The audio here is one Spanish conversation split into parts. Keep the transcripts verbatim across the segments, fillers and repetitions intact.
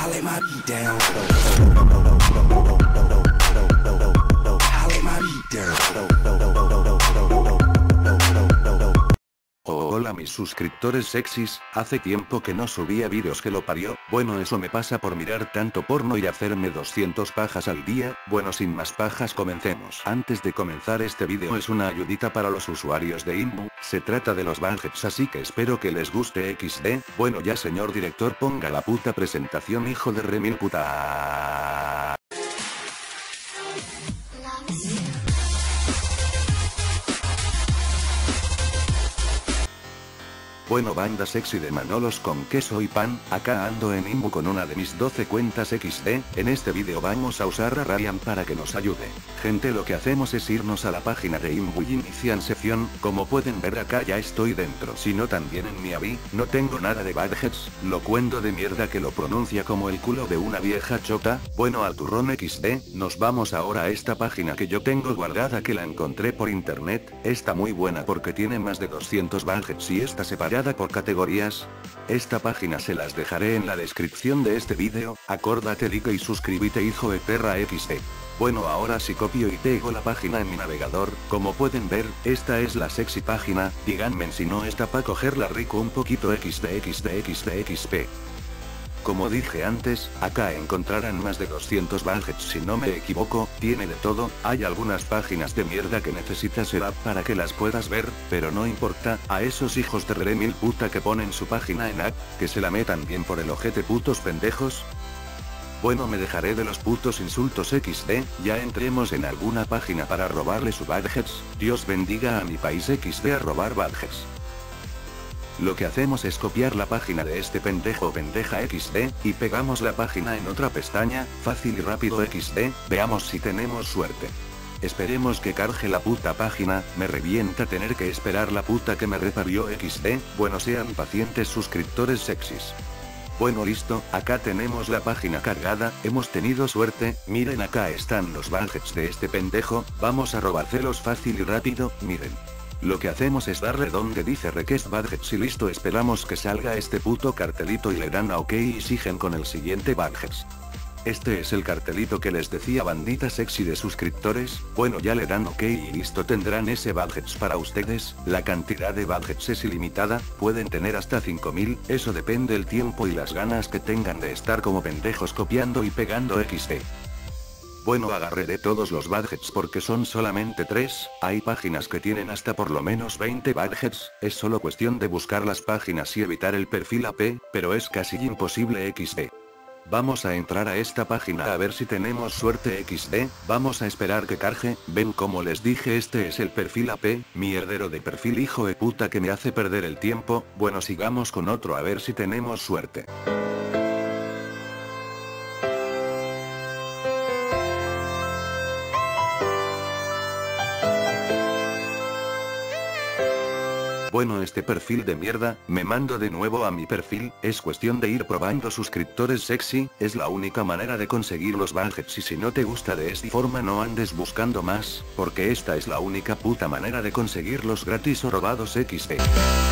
I lay my beat down. I lay my beat down. Oh, hola mis suscriptores sexys, hace tiempo que no subía vídeos que lo parió, bueno eso me pasa por mirar tanto porno y hacerme doscientas pajas al día, bueno sin más pajas comencemos. Antes de comenzar este vídeo es una ayudita para los usuarios de Imbu, se trata de los badges así que espero que les guste equis de, bueno ya señor director ponga la puta presentación hijo de remil puta. Bueno banda sexy de Manolos con queso y pan, acá ando en Imbu con una de mis doce cuentas equis de, en este vídeo vamos a usar a Ryan para que nos ayude. Gente lo que hacemos es irnos a la página de Imbu y inician sesión, como pueden ver acá ya estoy dentro. Si no también en mi A B I, no tengo nada de badges, lo cuento de mierda que lo pronuncia como el culo de una vieja chota, bueno al turrón equis de, nos vamos ahora a esta página que yo tengo guardada que la encontré por internet, está muy buena porque tiene más de doscientos badges y está separada por categorías. Esta página se las dejaré en la descripción de este vídeo, acórdate dica y suscríbete hijo de perra equis de. Bueno ahora si copio y pego la página en mi navegador, como pueden ver, esta es la sexy página, díganme si no está pa' cogerla rico un poquito equis de equis de equis de equis pe. Como dije antes, acá encontrarán más de doscientos badges si no me equivoco, tiene de todo, hay algunas páginas de mierda que necesitas ser app para que las puedas ver, pero no importa, a esos hijos de re mil puta que ponen su página en app, que se la metan bien por el ojete putos pendejos. Bueno me dejaré de los putos insultos equis de, ya entremos en alguna página para robarle su badges, Dios bendiga a mi país equis de a robar badges. Lo que hacemos es copiar la página de este pendejo o pendeja equis de, y pegamos la página en otra pestaña, fácil y rápido equis de, veamos si tenemos suerte. Esperemos que cargue la puta página, me revienta tener que esperar la puta que me reparió equis de, bueno sean pacientes suscriptores sexys. Bueno listo, acá tenemos la página cargada, hemos tenido suerte, miren acá están los badges de este pendejo, vamos a robárselos fácil y rápido, miren. Lo que hacemos es darle donde dice request badges y listo esperamos que salga este puto cartelito y le dan a ok y siguen con el siguiente badges. Este es el cartelito que les decía bandita sexy de suscriptores, bueno ya le dan ok y listo tendrán ese badges para ustedes, la cantidad de badges es ilimitada, pueden tener hasta cinco mil, eso depende el tiempo y las ganas que tengan de estar como pendejos copiando y pegando equis de. Bueno agarraré todos los badges porque son solamente tres, hay páginas que tienen hasta por lo menos veinte badges, es solo cuestión de buscar las páginas y evitar el perfil A P, pero es casi imposible equis de. Vamos a entrar a esta página a ver si tenemos suerte equis de, vamos a esperar que cargue, ven como les dije este es el perfil A P, mierdero de perfil hijo de puta que me hace perder el tiempo, bueno sigamos con otro a ver si tenemos suerte. Bueno este perfil de mierda, me mando de nuevo a mi perfil, es cuestión de ir probando suscriptores sexy, es la única manera de conseguir los badges y si no te gusta de esta forma no andes buscando más, porque esta es la única puta manera de conseguirlos gratis o robados equis de.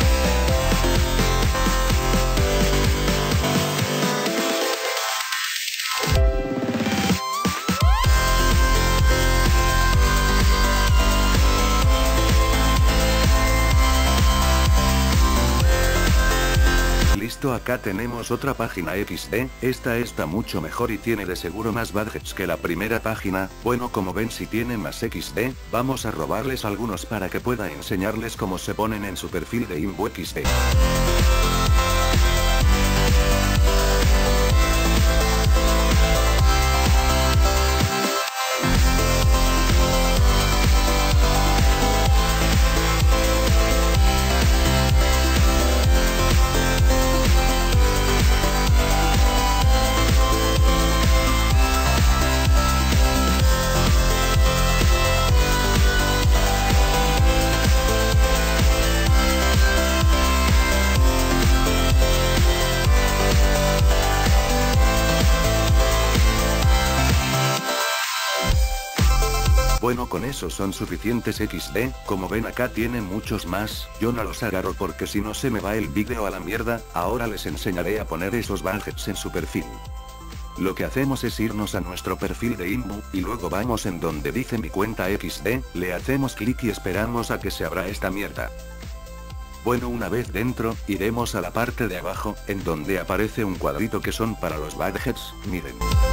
Listo acá tenemos otra página equis de, esta está mucho mejor y tiene de seguro más badges que la primera página, bueno como ven si tiene más equis de, vamos a robarles algunos para que pueda enseñarles cómo se ponen en su perfil de Imbu equis de. Bueno con eso son suficientes equis de, como ven acá tienen muchos más, yo no los agarro porque si no se me va el vídeo a la mierda, ahora les enseñaré a poner esos badges en su perfil. Lo que hacemos es irnos a nuestro perfil de Imbu, y luego vamos en donde dice mi cuenta equis de, le hacemos clic y esperamos a que se abra esta mierda. Bueno, una vez dentro, iremos a la parte de abajo, en donde aparece un cuadrito que son para los badges, miren.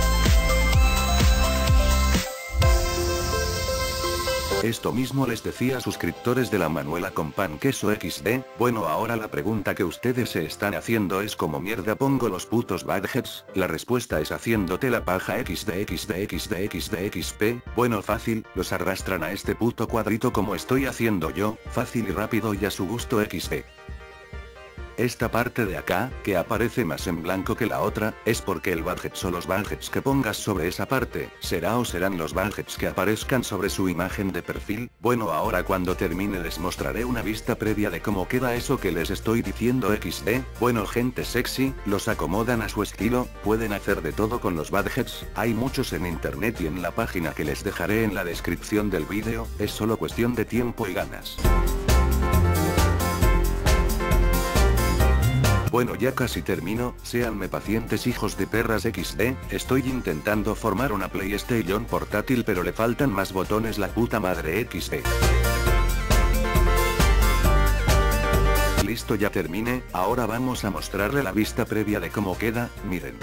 Esto mismo les decía a suscriptores de la Manuela con pan queso equis de, bueno, ahora la pregunta que ustedes se están haciendo es ¿cómo mierda pongo los putos badges? La respuesta es haciéndote la paja equis de equis de equis de equis de equis pe, bueno fácil, los arrastran a este puto cuadrito como estoy haciendo yo, fácil y rápido y a su gusto equis de. Esta parte de acá, que aparece más en blanco que la otra, es porque el badge o los badges que pongas sobre esa parte, será o serán los badges que aparezcan sobre su imagen de perfil. Bueno, ahora cuando termine les mostraré una vista previa de cómo queda eso que les estoy diciendo equis de, bueno gente sexy, los acomodan a su estilo, pueden hacer de todo con los badges, hay muchos en internet y en la página que les dejaré en la descripción del vídeo, es solo cuestión de tiempo y ganas. Bueno, ya casi termino, séanme pacientes hijos de perras equis de, estoy intentando formar una PlayStation portátil pero le faltan más botones la puta madre equis de. Listo, ya terminé, ahora vamos a mostrarle la vista previa de cómo queda, miren.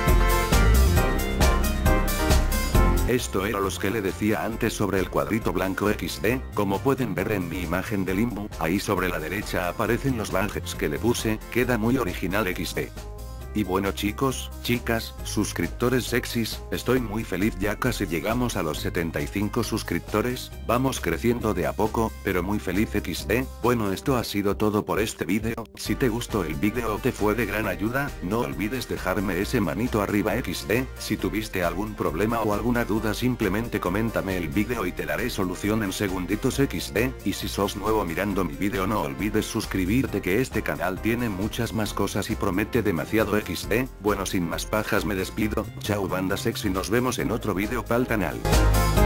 Esto era los que le decía antes sobre el cuadrito blanco equis de, como pueden ver en mi imagen del Imbu, ahí sobre la derecha aparecen los badges que le puse, queda muy original equis de. Y bueno chicos, chicas, suscriptores sexys, estoy muy feliz, ya casi llegamos a los setenta y cinco suscriptores, vamos creciendo de a poco, pero muy feliz equis de, bueno esto ha sido todo por este vídeo, si te gustó el vídeo o te fue de gran ayuda, no olvides dejarme ese manito arriba equis de, si tuviste algún problema o alguna duda simplemente coméntame el vídeo y te daré solución en segunditos equis de, y si sos nuevo mirando mi vídeo no olvides suscribirte que este canal tiene muchas más cosas y promete demasiado equis de, bueno sin más pajas me despido, chao banda sexy, nos vemos en otro vídeo pa'l canal.